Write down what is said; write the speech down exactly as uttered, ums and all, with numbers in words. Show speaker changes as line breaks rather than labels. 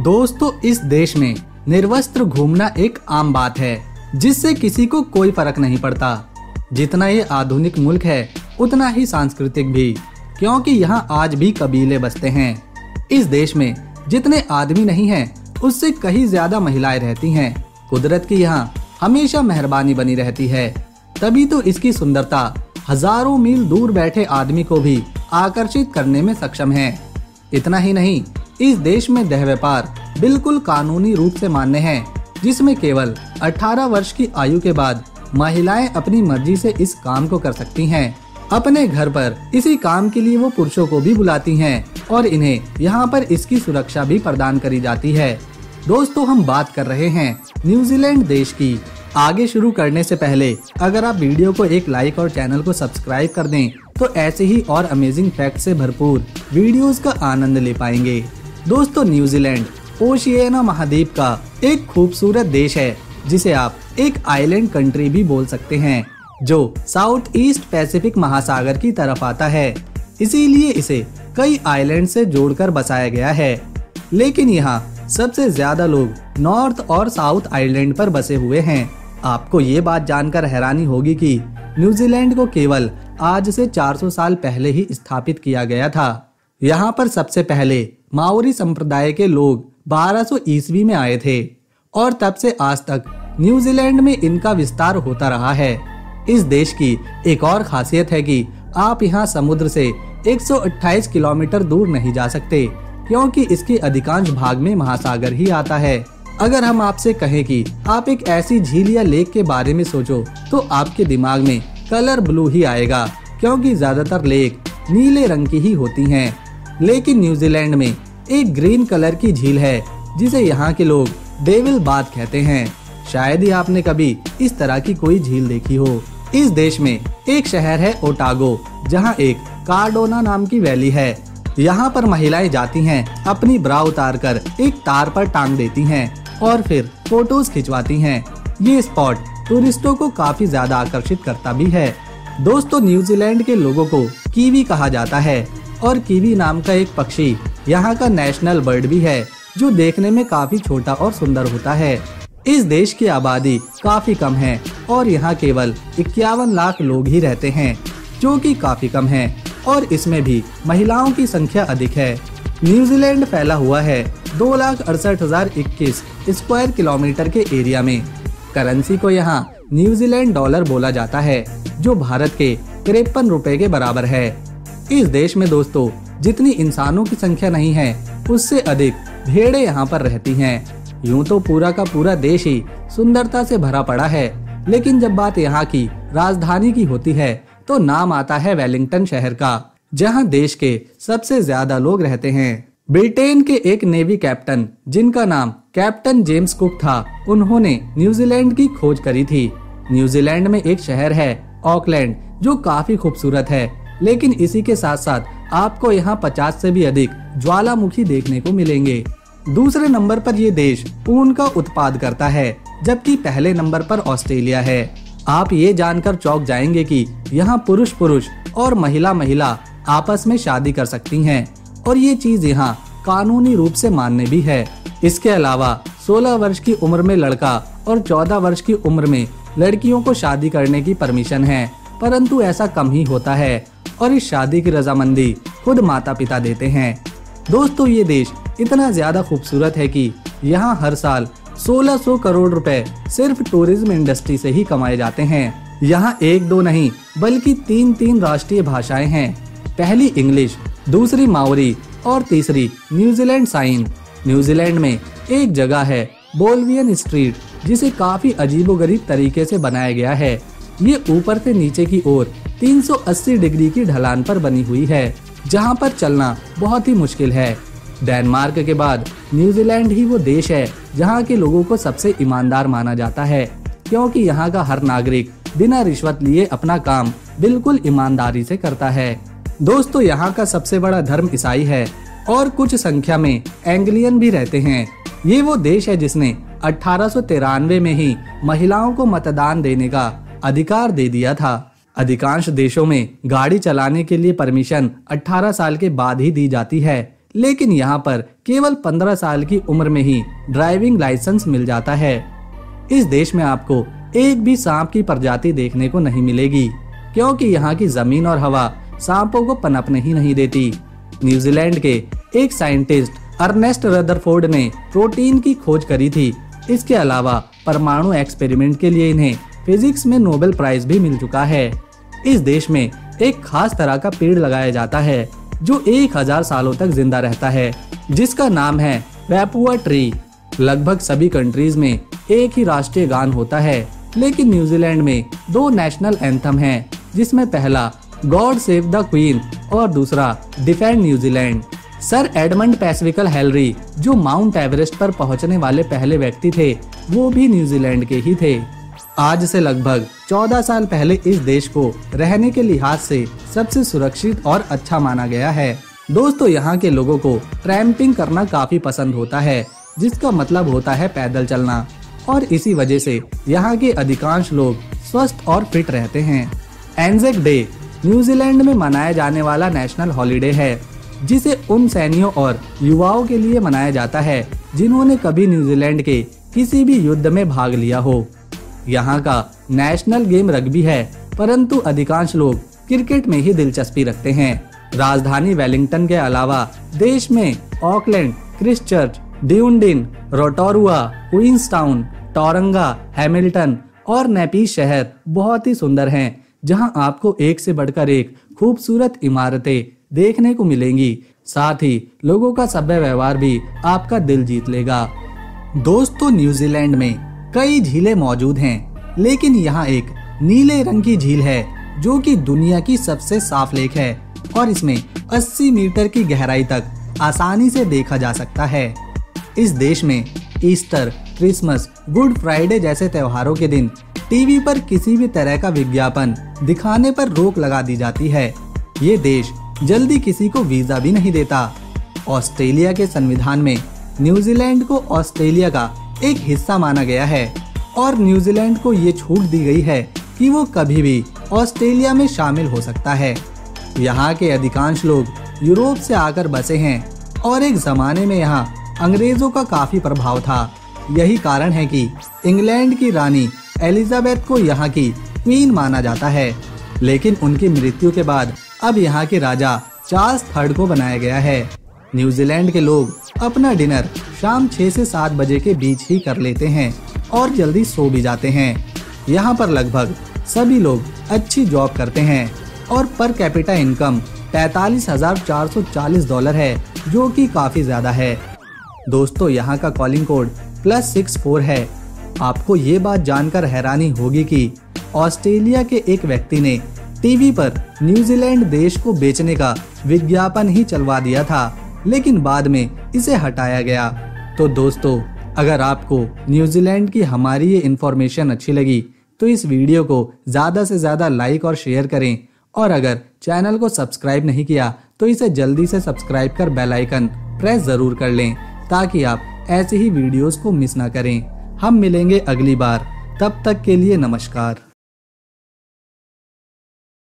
दोस्तों, इस देश में निर्वस्त्र घूमना एक आम बात है, जिससे किसी को कोई फर्क नहीं पड़ता। जितना ये आधुनिक मुल्क है उतना ही सांस्कृतिक भी, क्योंकि यहाँ आज भी कबीले बसते हैं। इस देश में जितने आदमी नहीं हैं, उससे कहीं ज्यादा महिलाएं रहती हैं। कुदरत की यहाँ हमेशा मेहरबानी बनी रहती है, तभी तो इसकी सुंदरता हजारों मील दूर बैठे आदमी को भी आकर्षित करने में सक्षम है। इतना ही नहीं, इस देश में देह व्यापार बिल्कुल कानूनी रूप से मान्य है, जिसमें केवल अठारह वर्ष की आयु के बाद महिलाएं अपनी मर्जी से इस काम को कर सकती हैं। अपने घर पर इसी काम के लिए वो पुरुषों को भी बुलाती हैं और इन्हें यहाँ पर इसकी सुरक्षा भी प्रदान करी जाती है। दोस्तों, हम बात कर रहे हैं न्यूजीलैंड देश की। आगे शुरू करने से पहले अगर आप वीडियो को एक लाइक और चैनल को सब्सक्राइब कर दें, तो ऐसे ही और अमेजिंग फैक्ट से भरपूर वीडियोस का आनंद ले पाएंगे। दोस्तों, न्यूजीलैंड ओशियाना महाद्वीप का एक खूबसूरत देश है, जिसे आप एक आइलैंड कंट्री भी बोल सकते हैं, जो साउथ ईस्ट पैसिफिक महासागर की तरफ आता है। इसीलिए इसे कई आइलैंड से जोड़कर बसाया गया है। लेकिन यहाँ सबसे ज्यादा लोग नॉर्थ और साउथ आइलैंड पर बसे हुए हैं। आपको ये बात जानकर हैरानी होगी कि न्यूजीलैंड को केवल आज से चार सौ साल पहले ही स्थापित किया गया था। यहाँ पर सबसे पहले माओरी संप्रदाय के लोग बारह सौ ईस्वी में आए थे और तब से आज तक न्यूजीलैंड में इनका विस्तार होता रहा है। इस देश की एक और खासियत है कि आप यहाँ समुद्र से एक सौ अट्ठाईस किलोमीटर दूर नहीं जा सकते, क्योंकि इसके अधिकांश भाग में महासागर ही आता है। अगर हम आपसे कहें कि आप एक ऐसी झील या लेक के बारे में सोचो, तो आपके दिमाग में कलर ब्लू ही आएगा, क्योंकि ज्यादातर लेक नीले रंग की ही होती हैं। लेकिन न्यूजीलैंड में एक ग्रीन कलर की झील है, जिसे यहाँ के लोग डेविल बाथ कहते हैं। शायद ही आपने कभी इस तरह की कोई झील देखी हो। इस देश में एक शहर है ओटागो, जहाँ एक कार्डोना नाम की वैली है। यहाँ पर महिलाएं जाती हैं, अपनी ब्रा उतार कर एक तार पर टांग देती हैं और फिर फोटोज खिंचवाती हैं। ये स्पॉट टूरिस्टों को काफी ज्यादा आकर्षित करता भी है। दोस्तों, न्यूजीलैंड के लोगों को कीवी कहा जाता है और कीवी नाम का एक पक्षी यहाँ का नेशनल बर्ड भी है, जो देखने में काफी छोटा और सुंदर होता है। इस देश की आबादी काफी कम है और यहाँ केवल इक्यावन लाख लोग ही रहते हैं, जो कि काफी कम है, और इसमें भी महिलाओं की संख्या अधिक है। न्यूजीलैंड फैला हुआ है दो लाख अड़सठ हजार इक्कीस स्क्वायर किलोमीटर के एरिया में। करेंसी को यहाँ न्यूजीलैंड डॉलर बोला जाता है, जो भारत के तिरपन रुपए के बराबर है। इस देश में दोस्तों, जितनी इंसानों की संख्या नहीं है, उससे अधिक भेड़ें यहाँ पर रहती हैं। यूं तो पूरा का पूरा देश ही सुंदरता से भरा पड़ा है, लेकिन जब बात यहाँ की राजधानी की होती है, तो नाम आता है वेलिंगटन शहर का, जहाँ देश के सबसे ज्यादा लोग रहते हैं। ब्रिटेन के एक नेवी कैप्टन, जिनका नाम कैप्टन जेम्स कुक था, उन्होंने न्यूजीलैंड की खोज करी थी। न्यूजीलैंड में एक शहर है ऑकलैंड, जो काफी खूबसूरत है, लेकिन इसी के साथ साथ आपको यहाँ पचास से भी अधिक ज्वालामुखी देखने को मिलेंगे। दूसरे नंबर पर ये देश ऊन का उत्पाद करता है, जबकि पहले नंबर पर ऑस्ट्रेलिया है। आप ये जानकर चौंक जाएंगे कि यहाँ पुरुष पुरुष और महिला महिला आपस में शादी कर सकती हैं, और ये चीज यहाँ कानूनी रूप से मान्य भी है। इसके अलावा सोलह वर्ष की उम्र में लड़का और चौदह वर्ष की उम्र में लड़कियों को शादी करने की परमिशन है, परंतु ऐसा कम ही होता है, और इस शादी की रजामंदी खुद माता पिता देते हैं। दोस्तों, ये देश इतना ज्यादा खूबसूरत है कि यहाँ हर साल सोलह सौ करोड़ रुपए सिर्फ टूरिज्म इंडस्ट्री से ही कमाए जाते हैं। यहाँ एक दो नहीं बल्कि तीन तीन राष्ट्रीय भाषाएं हैं। पहली इंग्लिश, दूसरी माओरी और तीसरी न्यूजीलैंड साइन। न्यूजीलैंड में एक जगह है बोल्वियन स्ट्रीट, जिसे काफी अजीबोगरीब तरीके से बनाया गया है। ये ऊपर से नीचे की ओर तीन सौ अस्सी डिग्री की ढलान पर बनी हुई है, जहाँ पर चलना बहुत ही मुश्किल है। डेनमार्क के बाद न्यूजीलैंड ही वो देश है जहाँ के लोगों को सबसे ईमानदार माना जाता है, क्योंकि यहाँ का हर नागरिक बिना रिश्वत लिए अपना काम बिल्कुल ईमानदारी से करता है। दोस्तों, यहाँ का सबसे बड़ा धर्म ईसाई है और कुछ संख्या में एंग्लियन भी रहते हैं। ये वो देश है जिसने अठारह सौ तिरानवे में ही महिलाओं को मतदान देने का अधिकार दे दिया था। अधिकांश देशों में गाड़ी चलाने के लिए परमिशन अठारह साल के बाद ही दी जाती है, लेकिन यहाँ पर केवल पंद्रह साल की उम्र में ही ड्राइविंग लाइसेंस मिल जाता है। इस देश में आपको एक भी सांप की प्रजाति देखने को नहीं मिलेगी, क्योंकि यहाँ की जमीन और हवा सांपों को पनपने ही नहीं देती। न्यूजीलैंड के एक साइंटिस्ट अर्नेस्ट रदरफोर्ड ने प्रोटीन की खोज करी थी। इसके अलावा परमाणु एक्सपेरिमेंट के लिए इन्हें फिजिक्स में नोबेल प्राइज भी मिल चुका है। इस देश में एक खास तरह का पेड़ लगाया जाता है जो एक हजार सालों तक जिंदा रहता है, जिसका नाम है वैपुआ ट्री। लगभग सभी कंट्रीज में एक ही राष्ट्रीय गान होता है, लेकिन न्यूजीलैंड में दो नेशनल एंथम हैं, जिसमें पहला गॉड सेव द क्वीन और दूसरा डिफेंड न्यूजीलैंड। सर एडमंड पैसिफिकल हेनरी, जो माउंट एवरेस्ट पर पहुंचने वाले पहले व्यक्ति थे, वो भी न्यूजीलैंड के ही थे। आज से लगभग चौदह साल पहले इस देश को रहने के लिहाज से सबसे सुरक्षित और अच्छा माना गया है। दोस्तों, यहाँ के लोगों को ट्रैम्पिंग करना काफी पसंद होता है, जिसका मतलब होता है पैदल चलना, और इसी वजह से यहाँ के अधिकांश लोग स्वस्थ और फिट रहते हैं। एंजेक डे न्यूजीलैंड में मनाया जाने वाला नेशनल हॉलिडे है, जिसे उन सैनिकों और युवाओं के लिए मनाया जाता है जिन्होंने कभी न्यूजीलैंड के किसी भी युद्ध में भाग लिया हो। यहाँ का नेशनल गेम रग्बी है, परंतु अधिकांश लोग क्रिकेट में ही दिलचस्पी रखते हैं। राजधानी वेलिंगटन के अलावा देश में Auckland, Christchurch, Dunedin, Rotorua, Queenstown, Tauranga, Hamilton और नेपीस शहर बहुत ही सुंदर हैं, जहां आपको एक से बढ़कर एक खूबसूरत इमारतें देखने को मिलेंगी। साथ ही लोगों का सभ्य व्यवहार भी आपका दिल जीत लेगा। दोस्तों, न्यूजीलैंड में कई झीलें मौजूद हैं, लेकिन यहाँ एक नीले रंग की झील है जो कि दुनिया की सबसे साफ लेक है और इसमें अस्सी मीटर की गहराई तक आसानी से देखा जा सकता है। इस देश में ईस्टर, क्रिसमस, गुड फ्राइडे जैसे त्योहारों के दिन टीवी पर किसी भी तरह का विज्ञापन दिखाने पर रोक लगा दी जाती है। ये देश जल्दी किसी को वीजा भी नहीं देता। ऑस्ट्रेलिया के संविधान में न्यूजीलैंड को ऑस्ट्रेलिया का एक हिस्सा माना गया है और न्यूजीलैंड को ये छूट दी गई है कि वो कभी भी ऑस्ट्रेलिया में शामिल हो सकता है। यहाँ के अधिकांश लोग यूरोप से आकर बसे हैं और एक जमाने में यहाँ अंग्रेजों का काफी प्रभाव था। यही कारण है कि इंग्लैंड की रानी एलिजाबेथ को यहाँ की क्वीन माना जाता है, लेकिन उनकी मृत्यु के बाद अब यहाँ के राजा चार्ल्स थर्ड को बनाया गया है। न्यूजीलैंड के लोग अपना डिनर शाम छह से सात बजे के बीच ही कर लेते हैं और जल्दी सो भी जाते हैं। यहाँ पर लगभग सभी लोग अच्छी जॉब करते हैं और पर कैपिटा इनकम पैतालीस हजार चार सौ चालीस डॉलर है, जो कि काफी ज्यादा है। दोस्तों, यहाँ का calling code plus six four है। आपको ये बात जानकर हैरानी होगी कि ऑस्ट्रेलिया के एक व्यक्ति ने टीवी पर न्यूजीलैंड देश को बेचने का विज्ञापन ही चलवा दिया था, लेकिन बाद में इसे हटाया गया। तो दोस्तों, अगर आपको न्यूजीलैंड की हमारी ये इन्फॉर्मेशन अच्छी लगी तो इस वीडियो को ज़्यादा से ज़्यादा लाइक और शेयर करें, और अगर चैनल को सब्सक्राइब नहीं किया तो इसे जल्दी से सब्सक्राइब कर बेल आइकन प्रेस ज़रूर कर लें, ताकि आप ऐसे ही वीडियोस को मिस ना करें। हम मिलेंगे अगली बार, तब तक के लिए नमस्कार।